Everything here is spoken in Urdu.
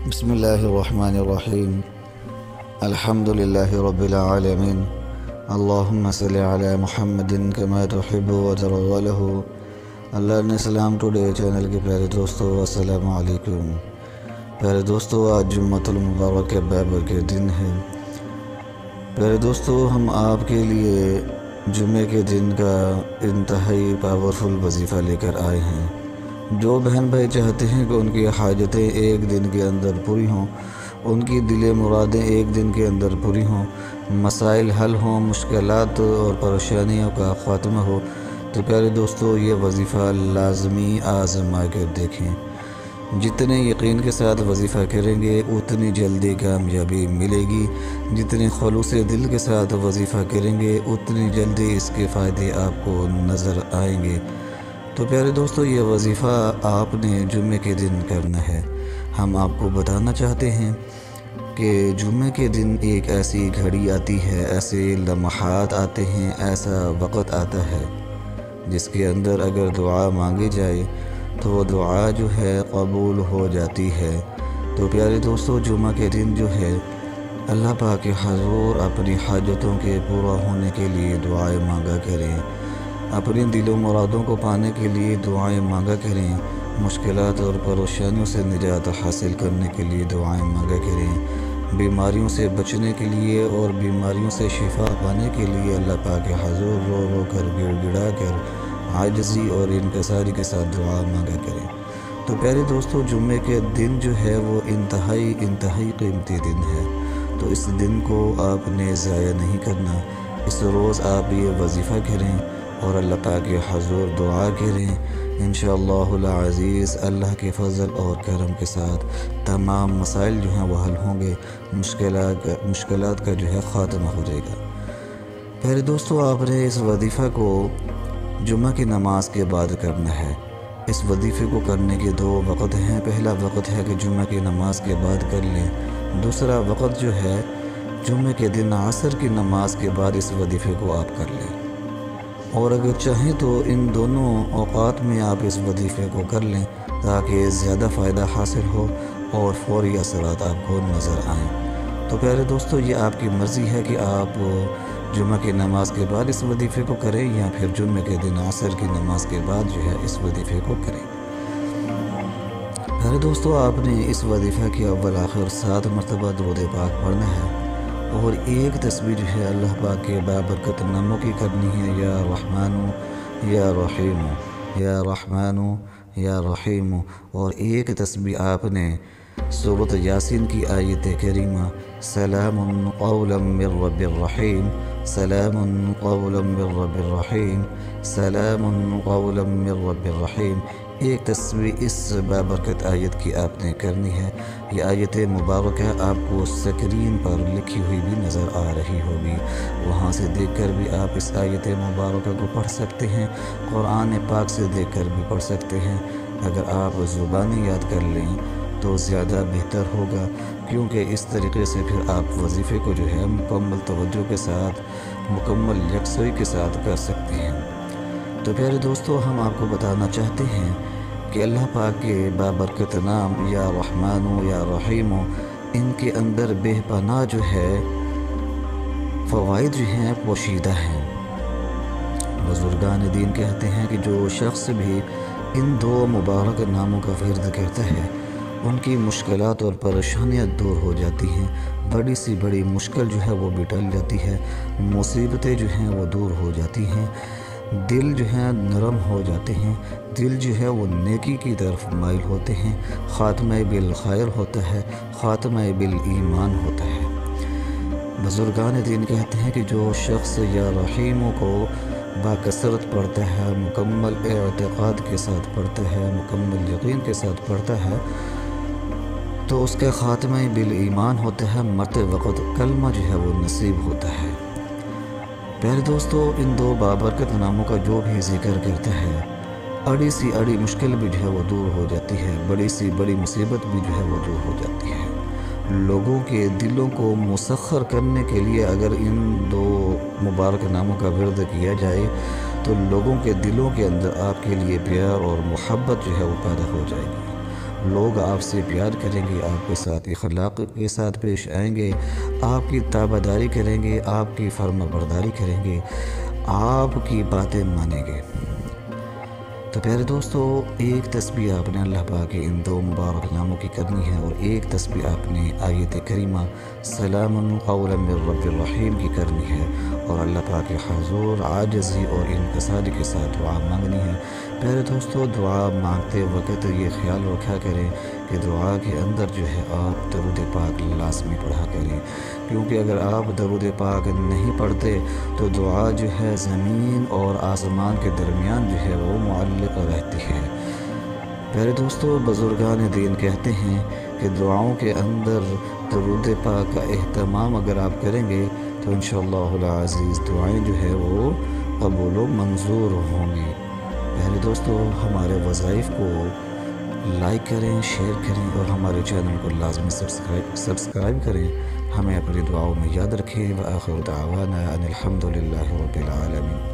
بسم اللہ الرحمن الرحیم الحمد للہ رب العالمین اللہم صلی علی محمد کما تحب و ترضى له اللہ نے اسلام ٹوڈے چینل کے پیارے دوستو السلام علیکم۔ پیارے دوستو، آج جمعۃ المبارک کے بابر کے دن ہے۔ پیارے دوستو، ہم آپ کے لیے جمعے کے دن کا انتہائی پاورفل وظیفہ لے کر آئے ہیں۔ جو بہن بھائی چاہتے ہیں کہ ان کی حاجتیں ایک دن کے اندر پوری ہوں، ان کی دل مرادیں ایک دن کے اندر پوری ہوں، مسائل حل ہوں، مشکلات اور پریشانیوں کا خاتمہ ہو، تو پیارے دوستو یہ وظیفہ لازمی آزما کر دیکھیں۔ جتنے یقین کے ساتھ وظیفہ کریں گے اتنی جلدی کامیابی ملے گی، جتنے خلوص دل کے ساتھ وظیفہ کریں گے اتنی جلدی اس کے فائدے آپ کو نظر آئیں گے۔ تو پیارے دوستو، یہ وظیفہ آپ نے جمعے کے دن کرنا ہے۔ ہم آپ کو بتانا چاہتے ہیں کہ جمعے کے دن ایک ایسی گھڑی آتی ہے، ایسے لمحات آتے ہیں، ایسا وقت آتا ہے جس کے اندر اگر دعا مانگی جائے تو وہ دعا جو ہے قبول ہو جاتی ہے۔ تو پیارے دوستو، جمعہ کے دن جو ہے اللہ پاک کے حضور اپنی حاجتوں کے پورا ہونے کے لیے دعائیں مانگا کریں، اپنی دل و مرادوں کو پانے کے لیے دعائیں مانگا کریں، مشکلات اور پریشانیوں سے نجات حاصل کرنے کے لیے دعائیں مانگا کریں، بیماریوں سے بچنے کے لیے اور بیماریوں سے شفا پانے کے لیے اللہ پاک کے حضور رو رو کر گڑ گڑا کر عاجزی اور انکساری کے ساتھ دعا مانگا کریں۔ تو پیارے دوستو، جمعے کے دن جو ہے وہ انتہائی قیمتی دن ہے، تو اس دن کو آپ نے ضائع نہیں کرنا۔ اس روز آپ یہ وظیفہ کریں اور اللہ پاک کے حضور دعا کریں۔ انشاءاللہ العزیز اللہ کے فضل اور کرم کے ساتھ تمام مسائل جو ہیں وہ حل ہوں گے، مشکلات کا جو ہے خاتمہ ہو جائے گا۔ پیارے دوستو، آپ نے اس وظیفہ کو جمعہ کی نماز کے بعد کرنا ہے۔ اس وظیفے کو کرنے کے دو وقت ہیں۔ پہلا وقت ہے کہ جمعہ کی نماز کے بعد کر لیں، دوسرا وقت جو ہے جمعے کے دن عصر کی نماز کے بعد اس وظیفے کو آپ کر لیں، اور اگر چاہیں تو ان دونوں اوقات میں آپ اس وظیفے کو کر لیں تاکہ زیادہ فائدہ حاصل ہو اور فوری اثرات آپ کو نظر آئیں۔ تو پیارے دوستو، یہ آپ کی مرضی ہے کہ آپ جمعہ کی نماز کے بعد اس وظیفے کو کریں یا پھر جمعے کے دن عصر کی نماز کے بعد جو ہے اس وظیفے کو کریں۔ پیارے دوستو، آپ نے اس وظیفہ کی اول آخر 7 مرتبہ درود پاک پڑھنا ہے، اور ایک تسبیح جو ہے اللہ پاک کے بابرکت ناموں کی کرنی ہے، یا رحمانو یا رحیمو، یا رحمانو یا رحیمو، اور ایک تسبیح آپ نے سورۃ یاسین کی آیت کریمہ سلام قولا من رب الرحیم، سلام قولا من رب الرحیم، سلام قولا من رب الرحیم، ایک تسبیح اس بابرکت آیت کی آپ نے کرنی ہے۔ یہ آیت مبارکہ آپ کو سکرین پر لکھی ہوئی بھی نظر آ رہی ہوگی، وہاں سے دیکھ کر بھی آپ اس آیت مبارکہ کو پڑھ سکتے ہیں، قرآن پاک سے دیکھ کر بھی پڑھ سکتے ہیں۔ اگر آپ زبانی یاد کر لیں تو زیادہ بہتر ہوگا، کیونکہ اس طریقے سے پھر آپ وظیفے کو جو ہے مکمل توجہ کے ساتھ، مکمل یکسوئی کے ساتھ کر سکتے ہیں۔ تو پیارے دوستو، ہم آپ کو بتانا چاہتے ہیں کہ اللہ پاک کے بابرکت نام یا رحمانو یا رحیمو، ان کے اندر بے پناہ جو ہے فوائد جو ہیں پوشیدہ ہیں۔ بزرگان دین کہتے ہیں کہ جو شخص بھی ان دو مبارک ناموں کا ورد کرتا ہے ان کی مشکلات اور پریشانیاں دور ہو جاتی ہیں، بڑی سی بڑی مشکل جو ہے وہ بھی ٹل جاتی ہے، مصیبتیں جو ہیں وہ دور ہو جاتی ہیں، دل جو ہے نرم ہو جاتے ہیں، دل جو ہے وہ نیکی کی طرف مائل ہوتے ہیں، خاتمہ بالخیر ہوتا ہے، خاتمہ بالایمان ہوتا ہے۔ بزرگان دین کہتے ہیں کہ جو شخص یا رحیموں کو باکثرت پڑھتا ہے، مکمل اعتقاد کے ساتھ پڑھتا ہے، مکمل یقین کے ساتھ پڑھتا ہے، تو اس کا خاتمہ بالایمان ہوتا ہے، مرتے وقت کلمہ جو ہے وہ نصیب ہوتا ہے۔ پیارے دوستو، ان دو بابرکت ناموں کا جو بھی ذکر کرتا ہے، اڑی سی اڑی مشکل بھی جو ہے وہ دور ہو جاتی ہے، بڑی سی بڑی مصیبت بھی جو ہے وہ دور ہو جاتی ہے۔ لوگوں کے دلوں کو مسخر کرنے کے لیے اگر ان دو مبارک ناموں کا ورد کیا جائے تو لوگوں کے دلوں کے اندر آپ کے لیے پیار اور محبت جو ہے وہ پیدا ہو جائے گی۔ لوگ آپ سے پیار کریں گے، آپ کے ساتھ اخلاق کے ساتھ پیش آئیں گے، آپ کی تابعداری کریں گے، آپ کی فرما برداری کریں گے، آپ کی باتیں مانیں گے۔ تو پیارے دوستو، ایک تسبیح آپ نے اللہ پاک کے ان دو مبارک ناموں کی کرنی ہے، اور ایک تسبیح آپ نے آیت کریمہ سلام قولا من رب الرحیم کی کرنی ہے، اور اللہ پاک کے حضور عاجزی اور انکساری کے ساتھ دعا مانگنی ہے۔ پیارے دوستو، دعا مانگتے وقت یہ خیال رکھا کریں کہ دعا کے اندر جو ہے آپ درود پاک لازمی پڑھا کریں، کیونکہ اگر آپ درود پاک نہیں پڑھتے تو دعا جو ہے زمین اور آسمان کے درمیان جو ہے وہ معلق رہتی ہے۔ پیارے دوستو، بزرگان دین کہتے ہیں کہ دعاؤں کے اندر درود پاک کا اہتمام اگر آپ کریں گے تو انشاءاللہ العزیز دعائیں جو ہے وہ قبول و منظور ہوں گی۔ پیارے دوستو، ہمارے وظائف کو لائک کریں، شیئر کریں، اور ہمارے چینل کو لازمی سبسکرائب کریں۔ ہمیں اپنی دعاؤں میں یاد رکھیں۔ وآخر دعوانا ان الحمد للہ رب العالمین۔